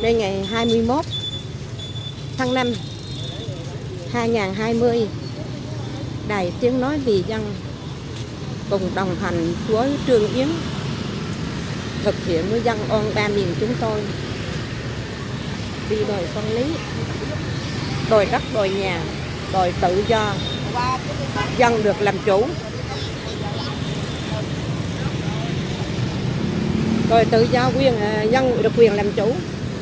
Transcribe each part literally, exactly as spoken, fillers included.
Đây ngày hai mươi mốt tháng năm hai nghìn không trăm hai mươi, Đài Tiếng Nói Vì Dân cùng đồng hành với Trương Yến thực hiện với dân oan ba miền chúng tôi đi đòi công lý, đòi đất, đòi nhà, đòi tự do, dân được làm chủ, đòi tự do, quyền dân được quyền làm chủ.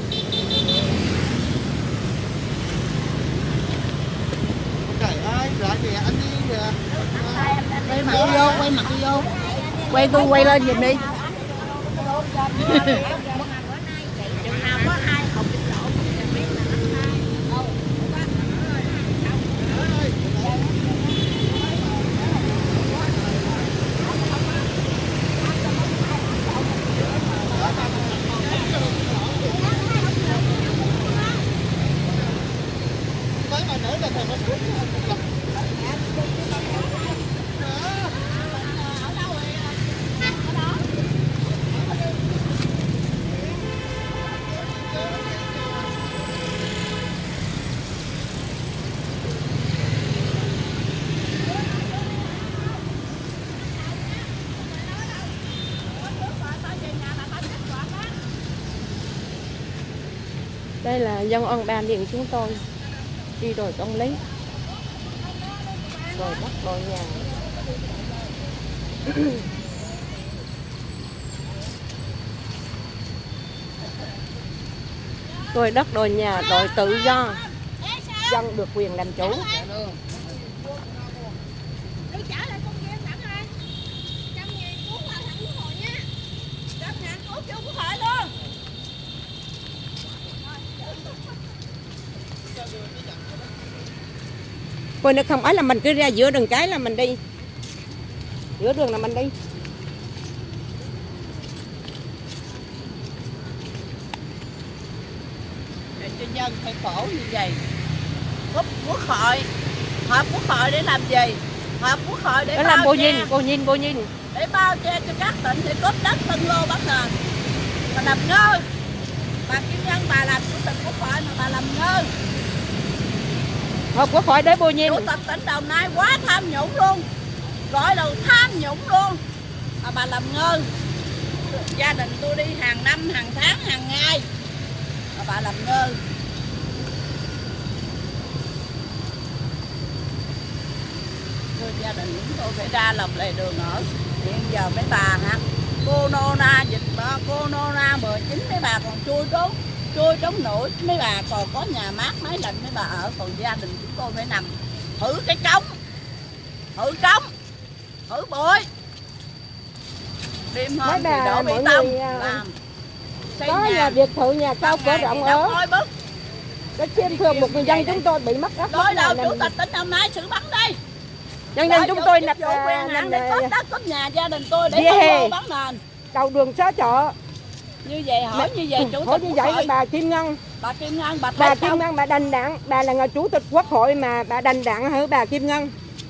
Quay mặt đi vô, quay mặt đi vô. Quay tôi quay lên giùm đi. Đây là dân oan ba miền chúng tôi đi đòi công lý, đòi đất, đòi nhà. Đòi đất, đòi nhà, đòi tự do, dân được quyền làm chủ. Coi nó không ấy là mình cứ ra giữa đường cái là mình đi, giữa đường là mình đi. Để cho dân phải khổ như vậy. Quốc quốc hội, họp quốc hội để làm gì? Họp quốc hội để đó bao làm bô che, nhìn, bô nhìn, bô nhìn. để bao che cho các tỉnh để cướp đất phân lô bắt nền. Bà làm ngơ. Bà Kim Ngân bà làm chủ tịch quốc hội mà bà làm ngơ. Họp quốc hội để bô nhìn. Chủ tịch tỉnh Đồng Nai quá tham nhũng luôn, gọi là tham nhũng luôn mà bà làm ngơ. Gia đình tôi đi hàng năm, hàng tháng, hàng ngày mà bà làm ngơ. Tôi gia đình chúng tôi phải ra lập lề đường ở. Hiện giờ mấy bà hả, Corona dịch đó, Corona mười chín mấy bà còn chui trốn chui trốn nổi, mấy bà còn có nhà mát máy lạnh mấy bà ở, còn gia đình chúng tôi phải nằm thử cái trống, thử trống, thử bụi. Đêm hôm thì đổ bê tông làm có nhà biệt thự, nhà cao cửa rộng ở. Cái xem thường một người dân chúng tôi bị mất đất. Đối đầu chủ tịch tỉnh Đồng Nai xử bắn đi. Nhân dân chúng tôi nạp quyền hạn để cướp đất cướp nhà gia đình tôi để phân bán nền. Đầu đường xá chợ. Như vậy hỏi như vậy chủ tịch hỏi như vậy là bà Kim Ngân. Bà Kim Ngân bà bà Kim Ngân bà đành đảng, bà là người chủ tịch quốc hội mà bà đành đảng hả bà Kim Ngân?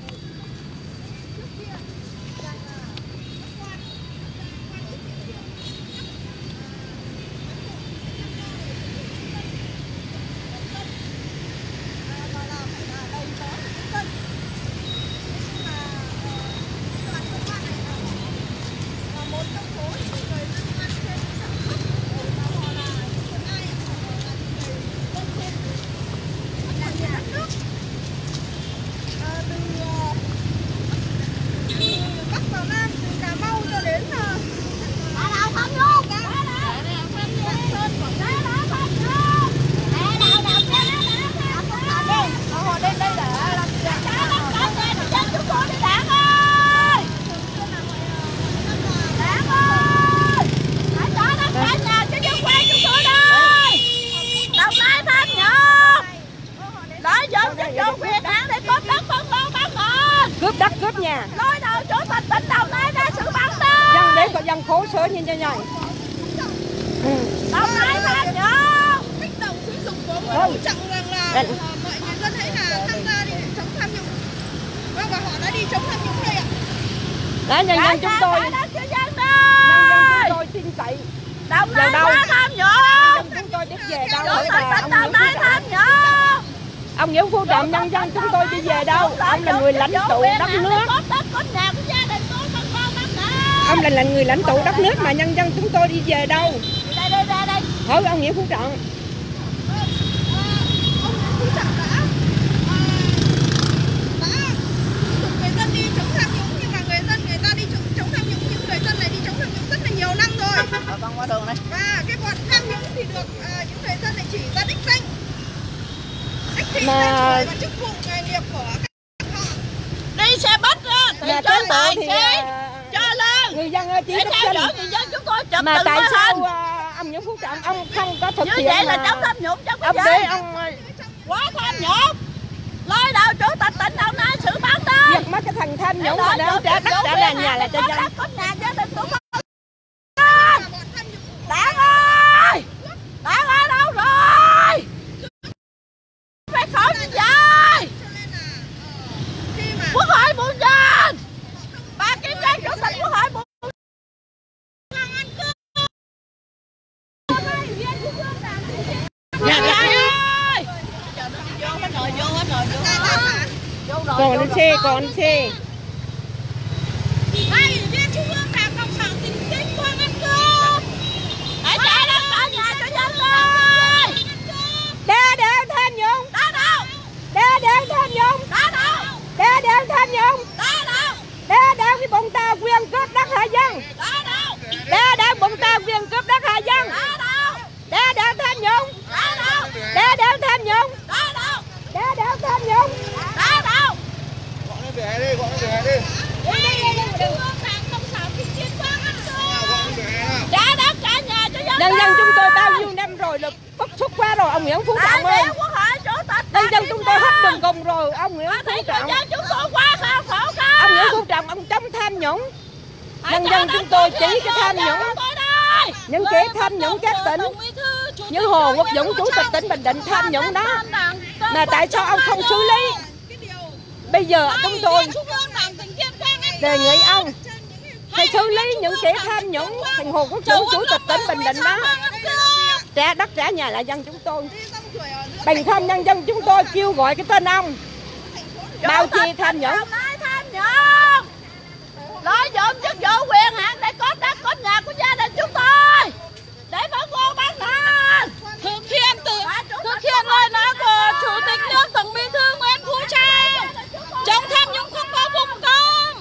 Cướp đất, cướp nhà. Nói đầu chủ tịch tỉnh Đồng Nai ra xử bắn đi. Dân để có dân khổ sở như thế này. Đồng Nai tham nhũng. Kích động sử dụng của người hỗ trợ rằng là mọi người dân hãy là tham gia đi để chống tham nhũng. Vâng, và họ đã đi chống tham nhũng đây ạ. Đó, nhân dân chúng tôi. Nhân dân Nhân dân chúng tôi tin cậy. Đồng Nai quá tham nhũng. dân chúng tôi đi về đâu? Chủ Hỏi tịch bà, tỉnh ông Đồng Nguyễn Nai tham nhũng. ông Nguyễn Phú Trọng, nhân dân chúng tôi đi về đâu? Ông là người lãnh tụ đất nước. Ông là, là người lãnh tụ đất nước mà nhân dân chúng tôi đi về đâu? Đây đây đây đây. Hỏi ông Nguyễn Phú Trọng. Ông Nguyễn Phú Trọng đã đã dục người dân đi chống tham nhũng, nhưng mà người dân người ta đi chống, chống tham nhũng, nhưng người dân này đi chống tham nhũng rất là nhiều năm rồi. Ờ, con qua đường này. Và cái bọn tham nhũng thì được à, những người dân này chỉ ra đích danh, đích thị Mà- tên tuổi và chức vụ nghề nghiệp của các họ. Đi xe buýt á thì Mà cho cán bộ tài thì xế à, cho lên người dân ơi, chỉ để đích theo danh. dõi người dân chúng tôi chụp Mà từng tại màn sao hình. à, ông Nguyễn Phú Trọng ông không có thực Như hiện vậy là mà chống tham nhũng chứ ông không để phải ông quá tham nhũng. Lôi đầu chủ tịch tỉnh Đồng Nai xử phạt đi. giật mất cái thằng tham nhũng mà đang trả đất trả đền nhà lại cho dân. Có nhà gia đình của con. Và bọn tham nhũng Đảng ơi, Đảng ơi đâu rồi? Phải khỏi gì vậy? cho nên là ờ, khi mà Quốc hội buồn dân. Bà kiểm tra chủ tịch Quốc hội buồn. Nhà ơi. Vô hết rồi, vô hết rồi, vô hết rồi. Vô rồi, Còn vô đi rồi. xe, còn đi xe. đây viên trung ương đảng cộng sản tỉnh Tuyên Quang ăn cơm. Hãy trả đất ở nhà cho dân ơi. Đe đều tham nhũng, Đá đâu? đe đều tham nhũng, Đá đâu? đe đều tham nhũng, Đá đâu? đe đều cái bọn ta quyền cướp đất hạ dân, Đá đâu? đe đều bọn ta quyền cướp đất hạ dân, Đá đâu? đe đều tham nhũng, Đá đâu? đe đều tham nhũng, Đá đâu? đe đều tham nhũng. Đá đâu? Gọi nó về đi, gọi nó về đi. Trung ương đảng cộng sản tỉnh Tuyên Quang ăn cơm. Gọi nó về nào. Trả đất trả nhà cho dân. Nhân dân chúng tôi bao nhiêu năm rồi là bức xúc quá rồi ông Nguyễn Phú Đại Trọng ơi. biểu Quốc hội chủ tịch. Nhân dân chúng tôi hết đường cùng rồi ông Nguyễn Bà Phú thấy người Trọng. dân chúng tôi quá khổ khổ không? Ông Nguyễn Phú Trọng ông chống tham nhũng. Nhân dân chúng tôi chỉ cái tham nhũng. Những kẻ tham nhũng các tỉnh như Hồ Quốc Dũng chủ tịch tỉnh Bình Định tham nhũng đó. Mà tại sao ông không xử lý? Cái điều Bây giờ chúng tôi Trung ương đảng tỉnh Tuyên Quang ăn đề nghị ông trên những cái phải xử lý những kẻ tham nhũng. Thằng Hồ Quốc Dũng chủ tịch tỉnh Bình Định đó trả đất trả nhà lại dân chúng tôi. đi rong ruổi ở giữa Bằng không nhân dân chúng tôi kêu gọi cái tên ông bao chi tham nhũng. Tham nhũng. Lợi dụng chức vụ quyền hạn để có đất có nhà của gia đình chúng tôi. Để phân vô bán nền. thực hiện tự Thực hiện lời nói của Chủ tịch nước Tổng Bí thư Nguyễn Phú Trọng. chống tham nhũng không có vùng công.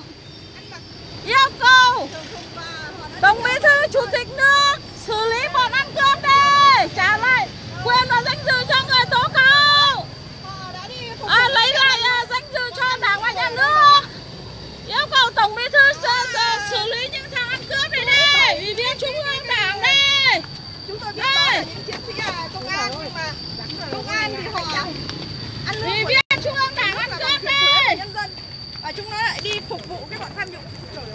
Yêu cầu Tổng Bí thư Chủ tịch nước xử lý bọn ăn cơm đi. Trả lại quyền và danh dự cho người tố cáo. Họ đã đi phục À, lấy lại à, danh dự cho đảng và nhà nước. Yêu cầu Tổng Bí thư xử, xử lý những thằng ăn cướp này đi. Ủy viên Trung ương Đảng đi. chúng tôi biết đó là những chiến sĩ à, công an, nhưng mà công an thì họ ăn lương Ủy của viên Trung ương Đảng ăn là cướp bằng tiền thuế của đi. nhân dân, và chúng nó lại đi phục vụ cái bọn tham nhũng.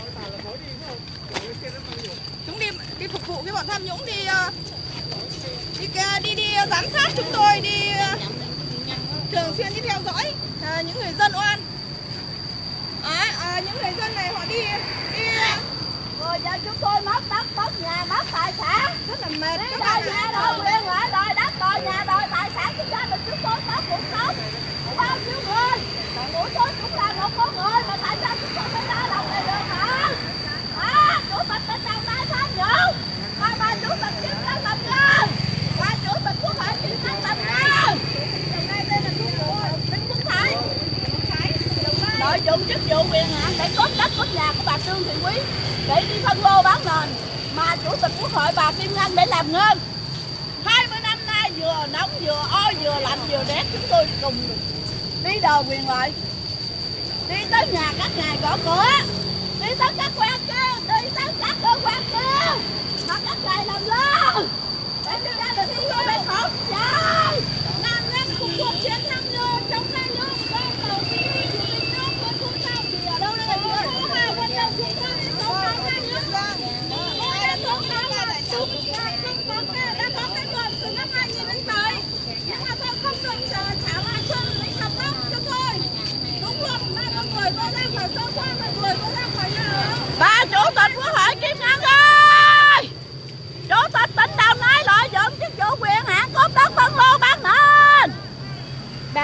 Chúng đi đi phục vụ cái bọn tham nhũng, đi ờ, đi đi, đi giám sát chúng tôi, đi ờ, thường xuyên đi theo dõi ờ, những người dân oan. Đấy, ờ, những người dân này họ đi đi Rồi giờ chúng tôi mất đất, mất nhà, mất tài sản. rất là mệt. Đi Các đòi bạn nhà, ạ. đòi quyền lợi, đòi đất, đòi nhà, đòi tài sản của gia đình chúng tôi có cuộc sống. Bao nhiêu người? Của tôi cũng là một con người mà tại sao chúng tôi phải ra lòng này được hả? Hả? Chủ tịch tỉnh Đồng Nai tham nhũng. Mà bà chủ tịch Kim Ngân làm nhân. Bà chủ tịch Quốc hội Kim Ngân làm nhân. Đồng Nai đây là khu phố Vĩnh Phúc Thái. Phúc Thái, Đồng Nai. Lợi dụng chức vụ quyền hạn để cốt đất cốt nhà của bà Trương Thị Quý để đi phân lô bán nền, mà chủ tịch Quốc hội bà Kim Ngân để làm ngơ. hai mươi năm nay vừa nóng vừa oi vừa lạnh vừa rét, chúng tôi cùng đi đòi quyền lợi, đi tới nhà các nhà gõ cửa, đi tới các quan kêu, đi tới các cơ quan kêu, mà các ngài làm lơ để cho gia đình chúng tôi phải khổ trời. Nạn nhân của cuộc chiến tham nhũng chống tham nhũng do Tổng Bí thư Chủ tịch nước Nguyễn Phú Trọng thì ở đâu đây là chị? Phú Hà vận động chúng tôi đi tố cáo tham nhũng. Tôi đã tố cáo là chúng ta không có cái đã có cái luật từ năm hai nghìn đến bảy, nhưng mà tôi không được trả trả lại cho lấy hợp pháp cho tôi. Đúng luật mà con người tôi ra khỏi cơ quan, mà người tôi ra khỏi nhà ở. Bà chủ tịch Quốc hội Kim Ngân ơi, chủ tịch tỉnh Đồng Nai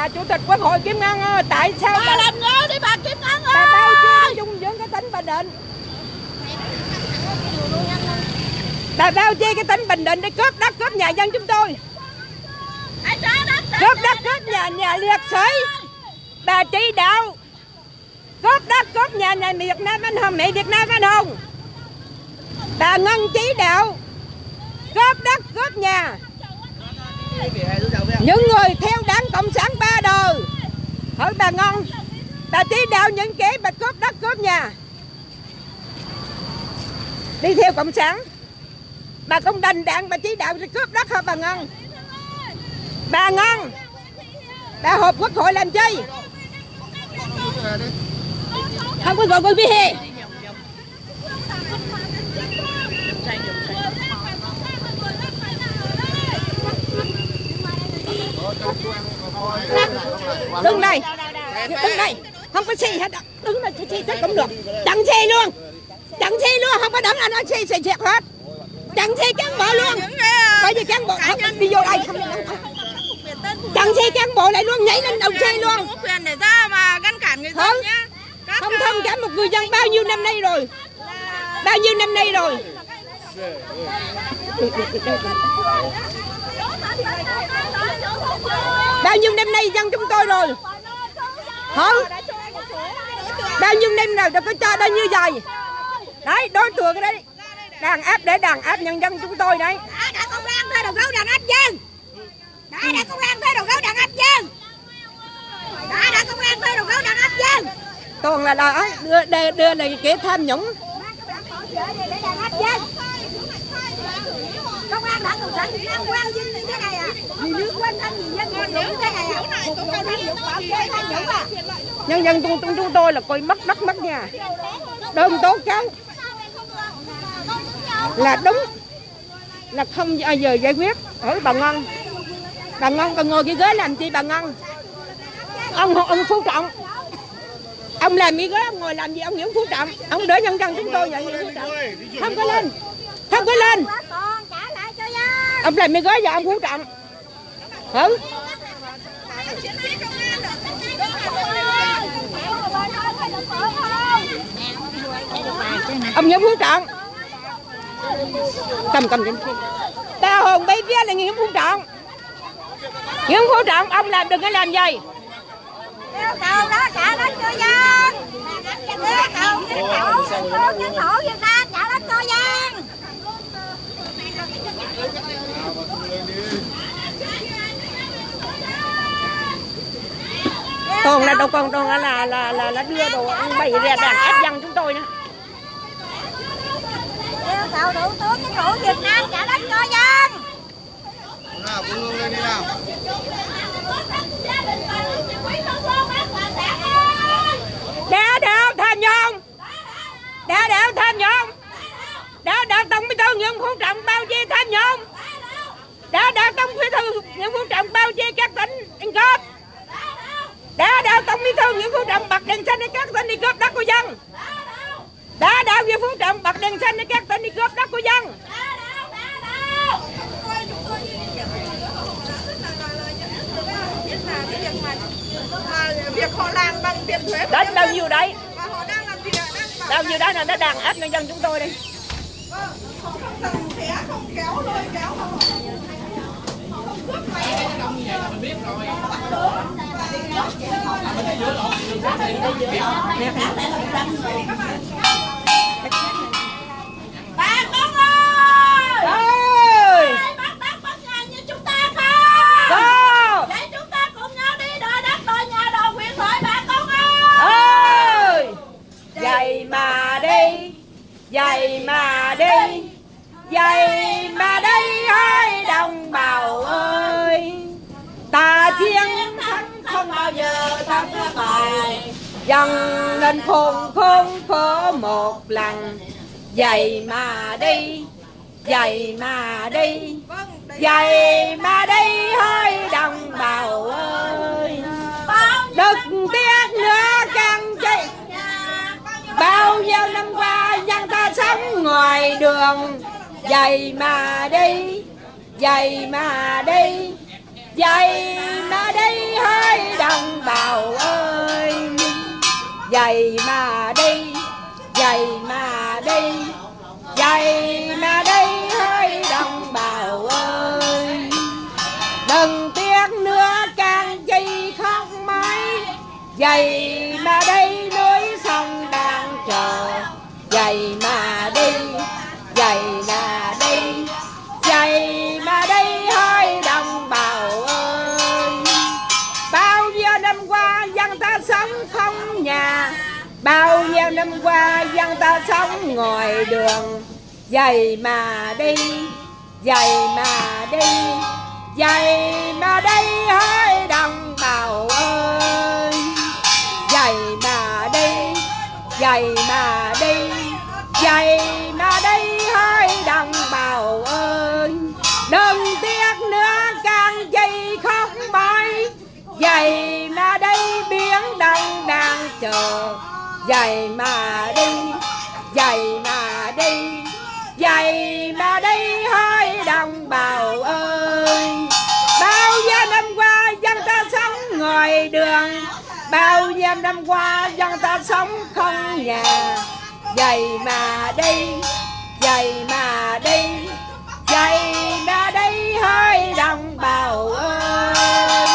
bà chủ tịch Quốc hội Kim Ngân ơi, tại sao bà, bà làm ngơ đi bà Kim Ngân ơi. Bà bao che dung dưỡng cái tỉnh Bình Định. Bà bao che cái tỉnh Bình Định để cướp đất cướp nhà dân chúng tôi. Cướp đất cướp nhà nhà liệt sĩ. Bà chỉ đạo cướp đất cướp nhà này Việt Nam anh hùng, mẹ Việt Nam anh hùng. Bà Ngân chỉ đạo cướp đất cướp nhà. Những người theo đảng Cộng sản ba đời. Hỏi bà Ngân, bà chỉ đạo những kẻ bà cướp đất cướp nhà đi theo Cộng sản. Bà không đành đảng, bà chỉ đạo cướp đất hả bà Ngân? Bà Ngân, bà họp Quốc hội làm chi? Không có gọi cô Vy Hè. Đứng đây, đứng đây, không có xe hết, đứng là xe chết cũng được, chặn xe luôn, chặn xe luôn, không có đứng là nó xe xe chết hết, chặn xe cán bộ luôn, bởi vì cán bộ không đi vô đây, không chặn xe cán bộ lại luôn, nhảy lên đầu xe luôn, không có quyền để ra mà ngăn cản người dân nhá. Không thông cảm một người dân bao nhiêu năm nay rồi, bao nhiêu năm nay rồi. Bao nhiêu năm nay dân chúng tôi rồi hả? Bao nhiêu năm nào đâu có cho đây như vậy. Đấy, đối tượng đấy, đàn áp để đàn áp nhân dân chúng tôi đấy. Đã đã công an thuê đầu gấu đàn áp dân. Đã đã công an thuê đầu gấu đàn áp dân. Đã đã công an thuê đầu gấu đàn áp dân. Toàn là đòi đưa đưa, đưa này kẻ tham nhũng. Công an đã cộng sản Việt Nam quan dân như thế này à? Vì nước quan tâm vì dân quan như thế này à? Một câu tham nhũng bảo kê tham nhũng à? Nhân dân chúng, chúng, chúng tôi là coi mất đất mất nhà. Đơn tố cáo là đúng, là không bao giờ giải quyết. Hỏi bà Ngân, bà Ngân còn ngồi cái ghế làm chi bà Ngân? Ông ông Phú Trọng, ông làm cái ghế ông ngồi làm gì ông Nguyễn Phú Trọng? Ông đỡ nhân dân chúng tôi vậy Nguyễn Phú Trọng. Không có lên, không có lên. Ông làm cái ghế giờ ông Phú Trọng. Hử? Ông Nguyễn Phú Trọng cầm cầm trên kia. Ta hồn bay vía là Nguyễn Phú Trọng. Nguyễn Phú Trọng ông làm đừng có làm gì. Yêu cầu đó trả đất cho dân. Yêu cầu chính phủ, chính phủ Việt Nam trả đất cho dân. Còn là đâu còn còn là là là là, là đưa đồ bày ra đàn áp dân chúng tôi nữa. Yêu cầu thủ tướng chính phủ Việt Nam trả đất cho dân. Nào, cứ luôn lên đi nào. Đá đạo tham nhũng, đá đạo tham nhũng, đá đạo tổng bí thư Nguyễn Phú Trọng bao che tham nhũng, đá đạo tổng bí thư Nguyễn Phú Trọng bao che các tỉnh ăn cướp, đá đạo tổng bí thư Nguyễn Phú Trọng bật đèn xanh để các tỉnh đi cướp đất của dân, đá đạo Nguyễn Phú Trọng bật đèn xanh để các tỉnh đi cướp đất của dân. Việc họ làm bằng tiền thuế Đấy bao nhiêu đấy, và họ đang làm việc đang bao nhiêu đấy là nó đàn áp nhân dân chúng tôi đây. họ không tầng xé không kéo lôi kéo họ không cướp mày bà con ơi Ơi! bắt đất bắt nhà như chúng ta không? Có! Để chúng ta cùng nhau đi đòi đất đòi nhà đòi quyền lợi bà con ơi! Ơi! Vậy mà đi, vậy mà đi, vậy mà đi ơi đồng bào ơi. Ta chiến thắng không bao giờ thắng bại, dân nên khôn khôn khổ một lần. Vậy mà đi, vậy mà đi, vậy mà đi ơi đồng bào ơi. Đừng tiếc nữa căn chi, bao nhiêu năm qua dân ta sống ngoài đường. Vậy mà đi, vậy mà đi, vậy mà đi ơi vậy mà đây núi sông đang chờ, vậy mà đi, vậy mà đi, vậy mà đây hơi đồng bào ơi. Bao nhiêu năm qua dân ta sống không nhà, bao nhiêu năm qua dân ta sống ngoài đường, vậy mà đi, vậy mà đi, vậy mà đây hơi đồng bào ơi. Vậy mà đi, vậy mà đi, vậy mà đây hơi đồng bào ơi. Đừng tiếc nữa càng chi khóc mỏi, vậy mà đây biển đông đang chờ, vậy mà đi, vậy mà đi, vậy mà đây hơi đồng bào ơi. Bao nhiêu năm qua dân ta sống ngoài đường, bao nhiêu năm qua dân ta sống không nhà, vậy mà đi, vậy mà đi, vậy mà đây hơi đồng bào ơi.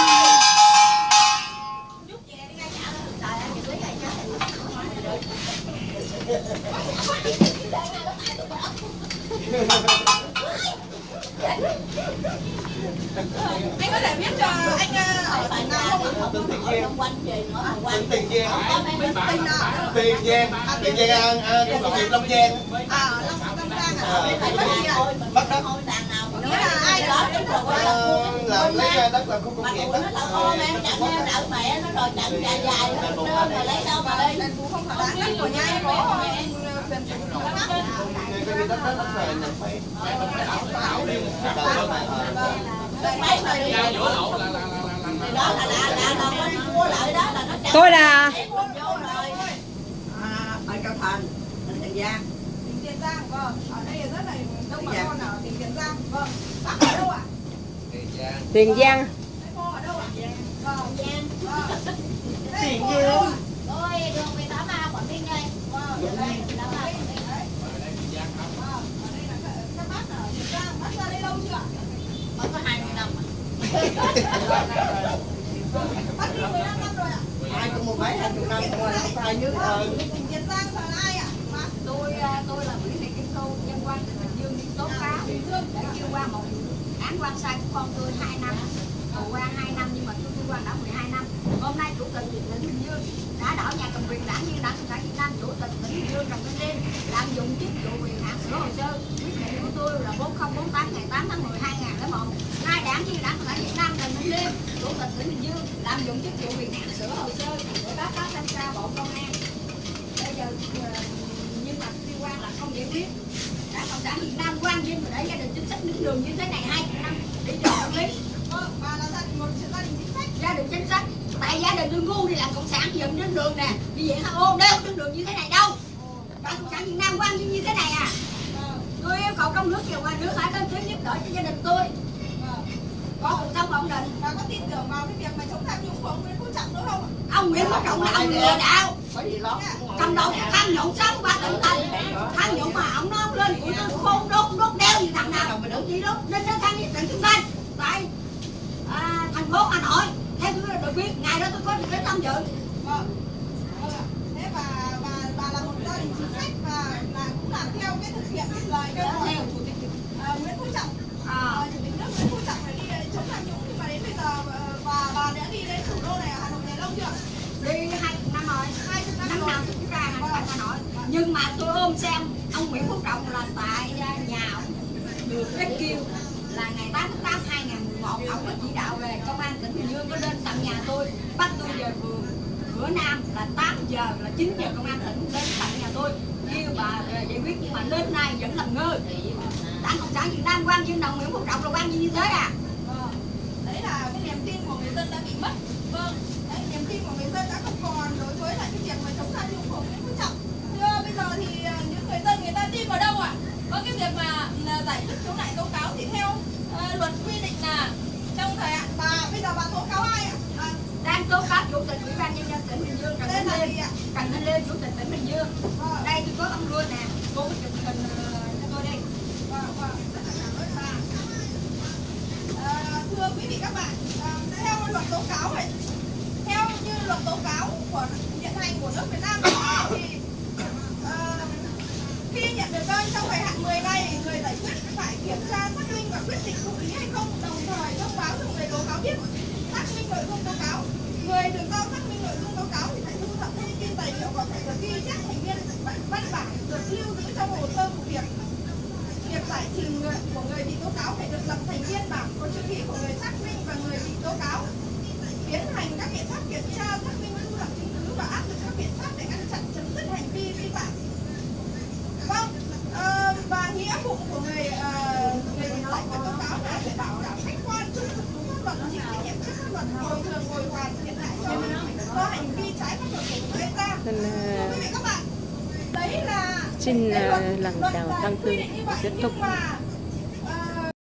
Anh có thể viết cho anh ở tỉnh nào không? Tiền Giang, Tiền Giang, Tiền Giang, Tiền Giang, công nghiệp Long Giang. À, Long Long Giang à? Anh mất gì ạ? Bắt đất. Nói là ai đó? Làm lấy ra đất làm khu công nghiệp đó. mẹ nó rồi chặn dài dài nó rồi lấy đâu mà đi. Đền bù không phải đáng đất của nhà em có quyền sử dụng đất. Cái đất đó nó phải là phải Mấy mà đi đó là là là là nó mua lại đó là nó chặn. Tôi là Ở Cao Thành, Tiền Giang. Tỉnh Tiền Giang, vâng. Ở đây rất là đông bà con ở tỉnh Tiền Giang. Vâng. Bác ở đâu ạ? Tiền Giang. Mấy cô ở đâu ạ? Vâng. Vâng. Tiền Cô ở đâu ạ? Tôi đường mười tám A Quảng Ninh đây. Vâng. Đây mười tám A. Vâng. Ở đây là các bác ở Tiền Giang. Bác ra đây lâu chưa ạ? Mới có hai mươi năm. Bác đi mười lăm năm rồi ạ? Hai cũng một mấy hai chục năm rồi nó phải như ờ Tỉnh Tiền Giang là ai ạ? Bác. Tôi tôi là Nguyễn Thị Kim Thu, nhân quan tỉnh Bình Dương đi tố cáo để kêu qua một án quan sai của con tôi hai năm, tù quan hai năm nhưng mà tôi kêu quan đã mười hai năm. Hôm nay chủ tịch tỉnh Bình Dương đã đảo nhà cầm quyền đảng viên đảng cộng sản Việt Nam, chủ tịch tỉnh Bình Dương Trần Văn Liên lạm dụng chức vụ quyền hạn sửa hồ sơ quyết định của tôi là bốn không bốn tám ngày tám tháng mười hai nghìn không trăm lẻ một. Hai đảng viên đảng cộng sản Việt Nam Trần Văn Liên, chủ tịch tỉnh Bình Dương lạm dụng chức vụ quyền hạn sửa hồ sơ của báo cáo thanh tra Bộ Công an. Bây giờ nhưng mà liên quan là không giải quyết. Đảng cộng sản Việt Nam quan viên mà để gia đình chính sách đứng đường như thế này hai chục năm để cho quản lý. Vâng, bà là gia đình một gia đình chính sách. Gia đình chính sách, tại gia đình tôi ngu đi làm cộng sản dựng đứng đường nè, đi viện hát o đâu đứng đường như thế này đâu. Đảng cộng sản Việt Nam quan viên như thế này à. Tôi yêu cầu trong nước và ngoài nước phải lên tiếng giúp đỡ cho gia đình tôi. Có cuộc sống ổn định. Bà có tin tưởng vào cái việc mà chống tham nhũng của ông Nguyễn Phú Trọng nữa không ạ? Ông Nguyễn Phú Trọng là ông lừa đảo. bởi vì đó Cầm đầu tham nhũng sống qua tỉnh thành. Tham nhũng mà ông nó lên của tôi khôn đốt đốt đeo như thằng nào mà đừng gì đó nên nó tham nhũng tỉnh chúng ta. Tại à, thành phố Hà Nội theo tôi được biết ngày đó tôi có được đến tham dự. Vâng. Vâng ạ. Thế bà bà bà là một gia đình chính sách và là cũng làm theo cái thực hiện cái lời kêu gọi của chủ tịch à, Nguyễn Phú Trọng. À, chủ tịch nước Nguyễn Phú Trọng phải đi chống tham nhũng nhưng mà đến bây giờ bà bà đã đi đến thủ đô này ở Hà Nội này lâu chưa? Đi hai năm rồi, Hai chục năm năm rồi. nào tôi cũng ra Hà Nội. Nhưng mà tôi ôm xem ông Nguyễn Phú Trọng là tại nhà ông được cái kêu là ngày tám tháng tám năm hai nghìn không trăm mười một ông có chỉ đạo về công an tỉnh Bình Dương có đến tận nhà tôi bắt tôi về phường Cửa Nam là tám giờ là chín giờ công an tỉnh đến tận nhà tôi kêu bà về giải quyết nhưng mà đến nay vẫn làm ngơ. Đảng cộng sản Việt Nam quan viên đồng Nguyễn Phú Trọng là quan viên như thế à? Vâng. Đấy là cái niềm tin của người dân đã bị mất. Vâng. Đấy, niềm tin của người dân đã không còn đối với lại cái việc mà chống tham nhũng của Nguyễn Phú Trọng. Thưa bây giờ thì những người dân người ta tin vào đâu ạ? Vâng, cái việc mà giải quyết khiếu nại tố cáo thì theo uh, luật quy định là trong thời hạn bà bây giờ bà tố cáo ai ạ? À, Đang tố cáo chủ tịch ủy ban nhân dân tỉnh Bình Dương Trần Tên Thanh là Liên. gì ạ? Trần Thanh Liên, chủ tịch tỉnh Bình Dương. Vâng. Đây tôi có ông luôn nè, cô có chụp hình uh, cho tôi đi. Vâng, vâng, rất là cảm ơn bà. À, thưa quý vị các bạn, à, theo luật tố cáo này, theo như luật tố cáo của hiện hành của nước Việt Nam thì uh, khi nhận được đơn trong thời hạn mười ngày, người giải quyết phải kiểm tra, xác minh và quyết định thụ lý hay không, đồng thời thông báo cho người tố cáo biết xác minh nội dung tố cáo. Người được giao xác minh nội dung tố cáo thì phải thu thập thông tin tài liệu có thể được ghi chép thành viên văn bản được lưu giữ trong hồ sơ vụ việc. Việc giải trình của người bị tố cáo phải được lập thành biên bản có chữ ký của người xác minh và người bị tố cáo. Tiến hành các biện pháp kiểm tra, xác minh, thu thập chứng cứ và áp dụng các biện pháp để ngăn chặn chấm dứt hành vi vi phạm. Vâng, uh, và nghĩa vụ của người uh, người bị tố cáo là phải bảo đảm khách quan, trung thực đúng pháp luật, chịu trách nhiệm trước pháp luật, bồi thường bồi hoàn thiệt hại cho do hành vi trái pháp luật của người gây ra. Nên Quý vị các bạn, đấy là xin uh, lần chào Tăng Thương kết thúc